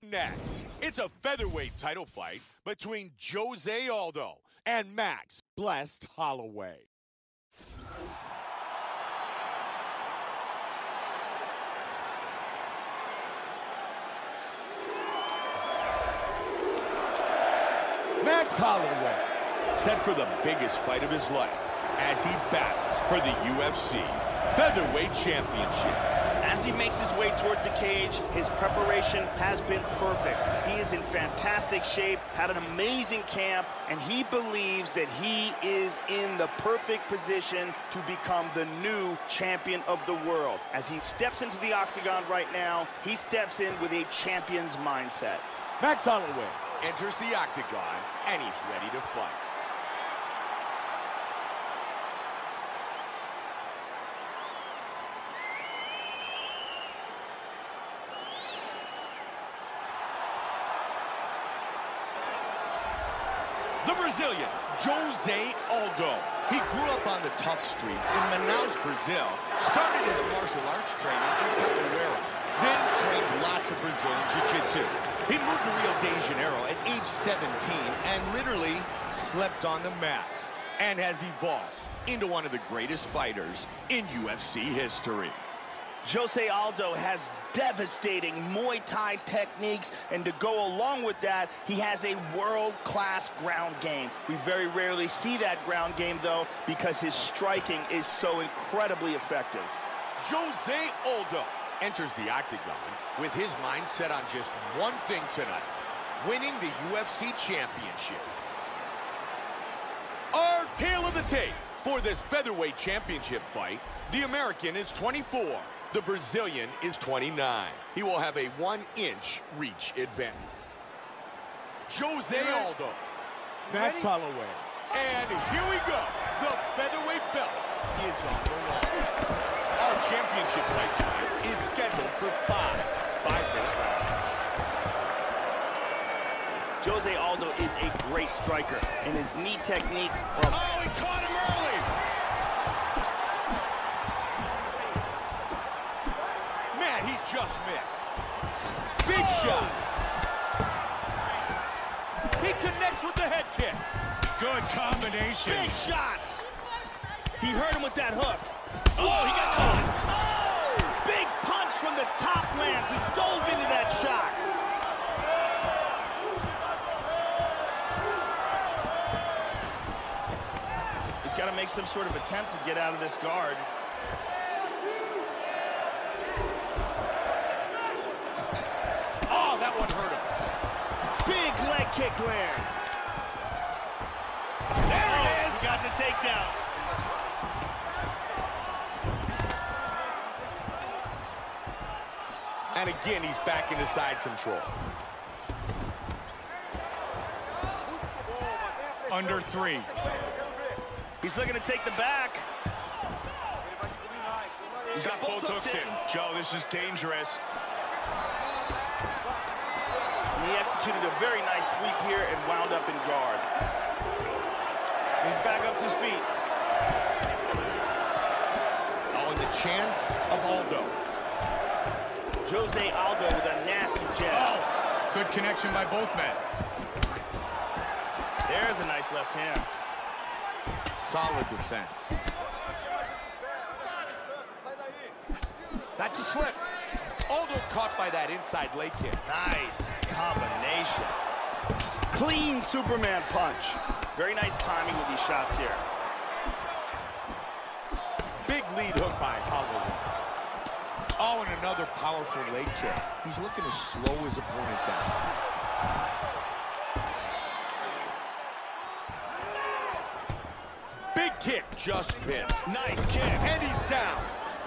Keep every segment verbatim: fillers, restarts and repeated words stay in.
next. It's a featherweight title fight between Jose Aldo and Max Blessed Holloway. Max Holloway, set for the biggest fight of his life as he battles for the U F C Featherweight Championship. As he makes his way towards the cage, his preparation has been perfect. He is in fantastic shape, had an amazing camp, and he believes that he is in the perfect position to become the new champion of the world. As he steps into the octagon right now, he steps in with a champion's mindset. Max Holloway enters the octagon, and he's ready to fight. The Brazilian, Jose Aldo. He grew up on the tough streets in Manaus, Brazil, started his martial arts training in Capoeira, then trained lots of Brazilian Jiu-Jitsu. He moved to Rio de Janeiro at age seventeen and literally slept on the mats and has evolved into one of the greatest fighters in U F C history. Jose Aldo has devastating Muay Thai techniques, and to go along with that, he has a world-class ground game. We very rarely see that ground game, though, because his striking is so incredibly effective. Jose Aldo enters the octagon with his mind set on just one thing tonight: winning the U F C Championship. Our tale of the tape for this featherweight championship fight: the American is twenty-four. The Brazilian is twenty-nine. He will have a one-inch reach advantage. Jose Aldo. Max Holloway. And here we go. The featherweight belt is on the line. Our championship fight tonight is scheduled for five five-minute rounds. Jose Aldo is a great striker, and his knee techniques are... Oh, he caught him early! Man, he just missed. Big oh. shot. He connects with the head kick. Good combination. Big shots. He hurt him with that hook. Oh, oh he got caught. Oh! Big punch from the top lands. He dove into that shot. He's got to make some sort of attempt to get out of this guard. Oh, that one hurt him. Big leg kick lands. There oh, it is. He got the takedown. And again, he's back into side control. Under three. He's looking to take the back. He's got both hooks in. Joe, this is dangerous. And he executed a very nice sweep here and wound up in guard. He's back up to his feet. Oh, and the chance of Aldo. Jose Aldo with a nasty jab. Oh, good connection by both men. There's a nice left hand. Solid defense. That's a slip. Aldo caught by that inside leg kick. Nice combination. Clean Superman punch. Very nice timing with these shots here. Big lead hook by Holloway. Oh, and another powerful leg kick. He's looking to slow his opponent down. Big kick, just missed. Nice kick. And he's down.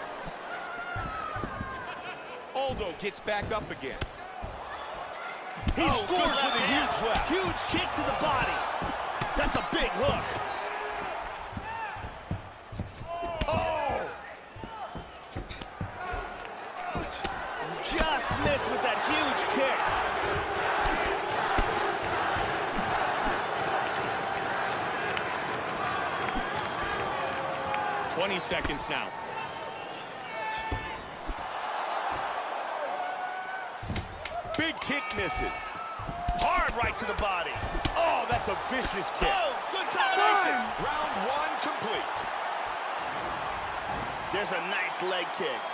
Aldo gets back up again. He oh, scores with a huge left. Huge kick to the body. That's a big hook. Oh! Just missed with that huge kick. twenty seconds now. Big kick misses. Hard right to the body. Oh, that's a vicious kick. Oh, good combination. Round one complete. There's a nice leg kick.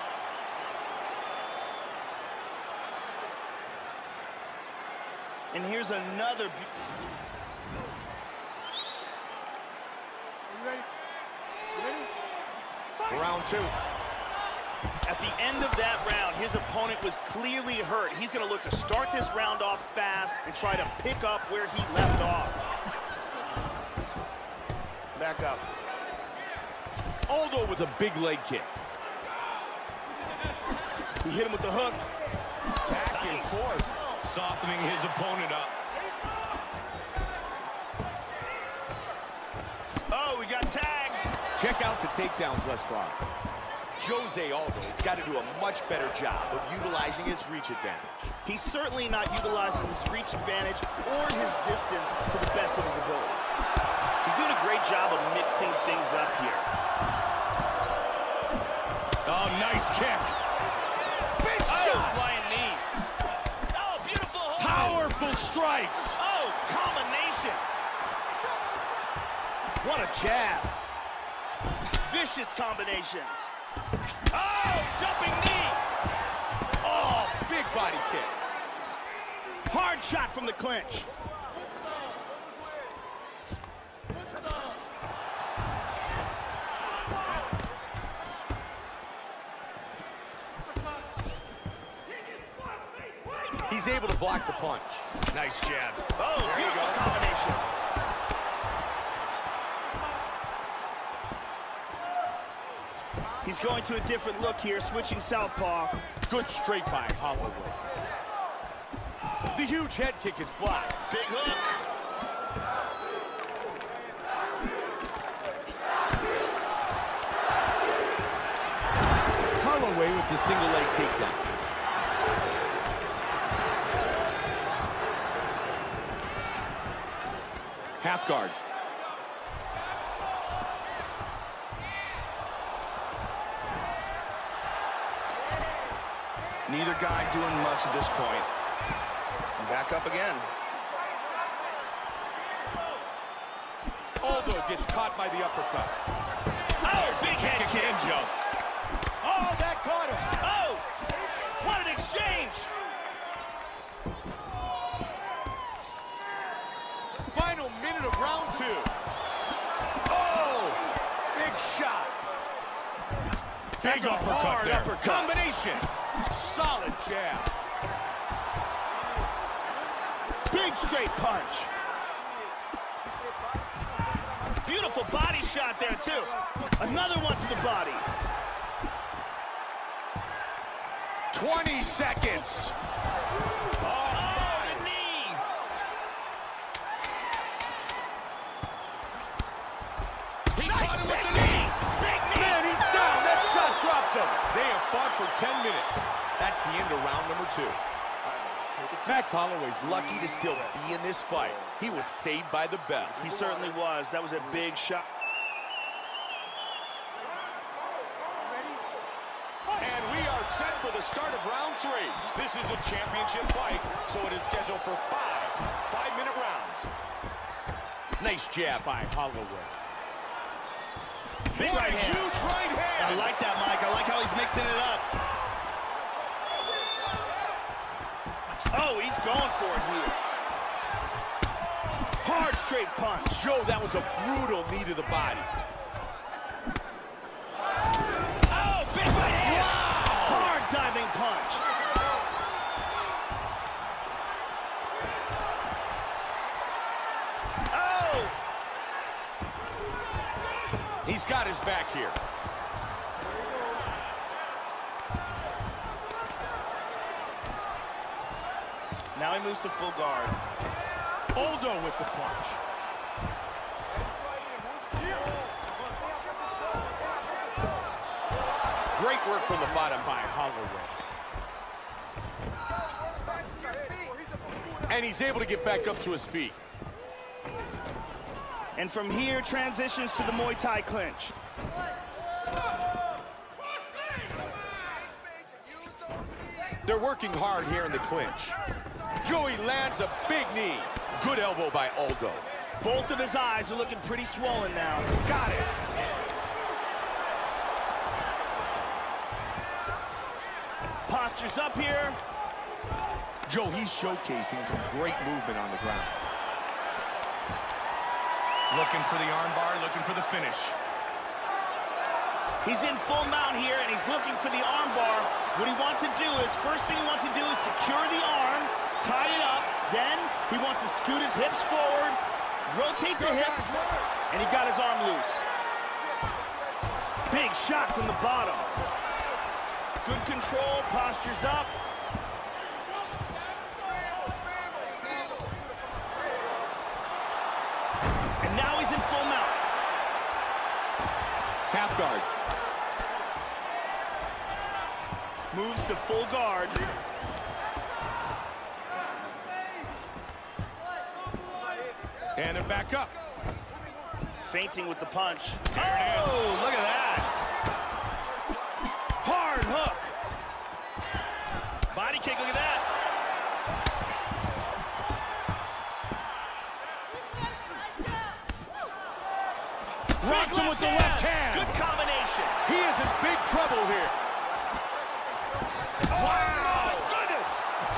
And here's another. You ready? You ready? Round two. At the end of that round, his opponent was clearly hurt. He's going to look to start this round off fast and try to pick up where he left off. Back up. Aldo with a big leg kick. He hit him with the hook. Back and forth. Softening his opponent up. Oh, we got tagged. Check out the takedowns thus far. Jose Aldo has got to do a much better job of utilizing his reach advantage. He's certainly not utilizing his reach advantage or his distance to the best of his abilities. He's doing a great job of mixing things up here. Oh, nice kick. Big Oh, shot. flying knee. Oh, beautiful hold. Powerful strikes. Oh, combination. What a jab. Vicious combinations. Oh, jumping knee. Oh, big body kick. Hard shot from the clinch. He's able to block the punch. Nice jab. Oh, there beautiful you go. combination. He's going to a different look here, switching southpaw. Good straight by Holloway. The huge head kick is blocked. Big hook. Holloway with the single leg takedown. Half guard. Neither guy doing much at this point. And back up again. Aldo gets caught by the uppercut. Oh, big head kick. Jump. Oh, that caught him. Oh, what an exchange. Final minute of round two. Oh, big shot. That's Big a uppercut hard there. uppercut. Combination. Solid jab. Big straight punch. Beautiful body shot there, too. Another one to the body. twenty seconds. Oh, the knee. He Nice caught him with big the knee. knee. Big knee. Man, he's down. That shot dropped him. They have fought for ten minutes. That's the end of round number two. Max Holloway's lucky to still be in this fight. He was saved by the bell. He certainly was. That was a big shot. And we are set for the start of round three. This is a championship fight, so it is scheduled for five five-minute rounds. Nice jab by Holloway. Big What right a hand. huge right hand. I like that, Mike. I like how he's mixing it up. Oh, he's going for it here. Hard straight punch. Joe, that was a brutal knee to the body. Oh, big right hand. Wow. Hard diving punch. Oh. He's got his back here. Now he moves to full guard. Aldo with the punch. Great work from the bottom by Holloway. And he's able to get back up to his feet. And from here, transitions to the Muay Thai clinch. They're working hard here in the clinch. Joey lands a big knee. Good elbow by Aldo. Both of his eyes are looking pretty swollen now. Got it. Posture's up here. Joe, he's showcasing some great movement on the ground. Looking for the armbar, looking for the finish. He's in full mount here, and he's looking for the armbar. What he wants to do is, first thing he wants to do is secure the arm, tie it up. Then he wants to scoot his hips forward, rotate the hips, and he got his arm loose. Big shot from the bottom. Good control, posture's up. And now he's in full mount. Half guard. Moves to full guard. And they're back up. Feinting with the punch. There it is. Oh, look at that. Hard hook. Body kick, look at that. Rocked him with the left hand. Good combination. He is in big trouble here. Wow. Oh, my goodness.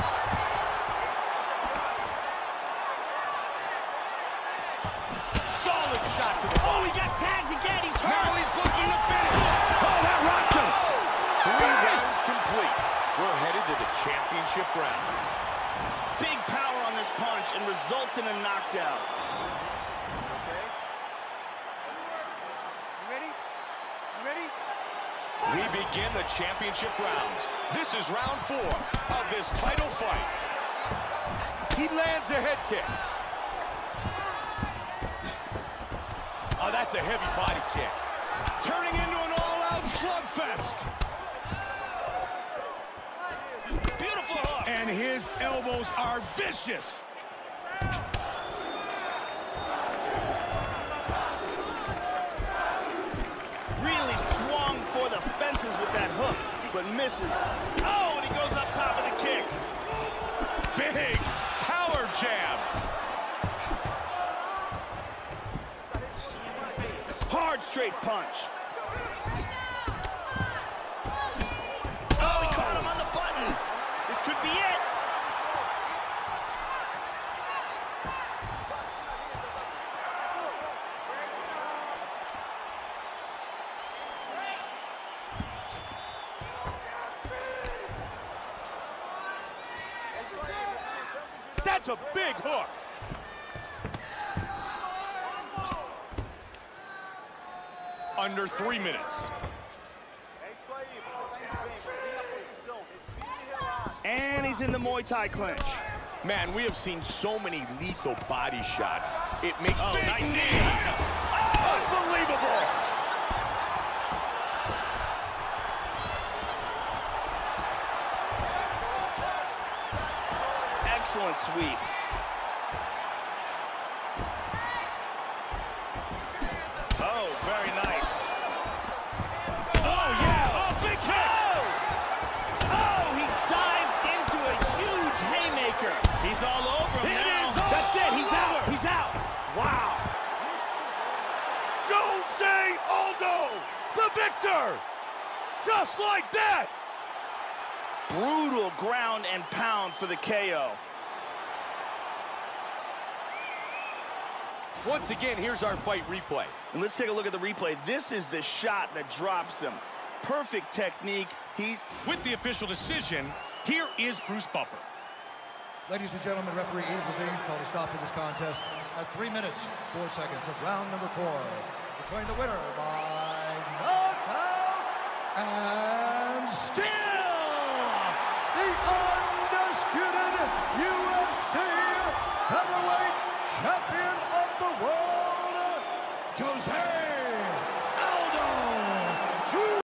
Solid shot to the body. Oh, he got tagged again. He's hurt. Now he's looking to finish. Oh, that rocked him. Three rounds complete. We're headed to the championship rounds. Big power on this punch and results in a knockdown. We begin the championship rounds. This is round four of this title fight. He lands a head kick. Oh, that's a heavy body kick. Turning into an all-out slugfest. Beautiful hook. And his elbows are vicious. Really swung for the fences with that hook, but misses. Oh, and he goes up top of the kick. Big power jab. Hard straight punch. Oh, he caught him on the button. This could be it. That's a big hook. Under three minutes. And he's in the Muay Thai clinch. Man, we have seen so many lethal body shots. It makes Oh, big nice knee. knee. Unbelievable. Excellent sweep. Oh, very nice. Oh, yeah. Oh, big kick. Oh! Oh, he dives into a huge haymaker. He's all over him It now. is all That's it. He's out. over. He's out. Wow. Jose Aldo, the victor. Just like that. Brutal ground and pound for the K O. Once again, here's our fight replay. And let's take a look at the replay. This is the shot that drops him. Perfect technique. He's With the official decision, here is Bruce Buffer. Ladies and gentlemen, referee Eve Levine's called a stop to this contest at three minutes, four seconds of round number four. Declaring the winner by knockout and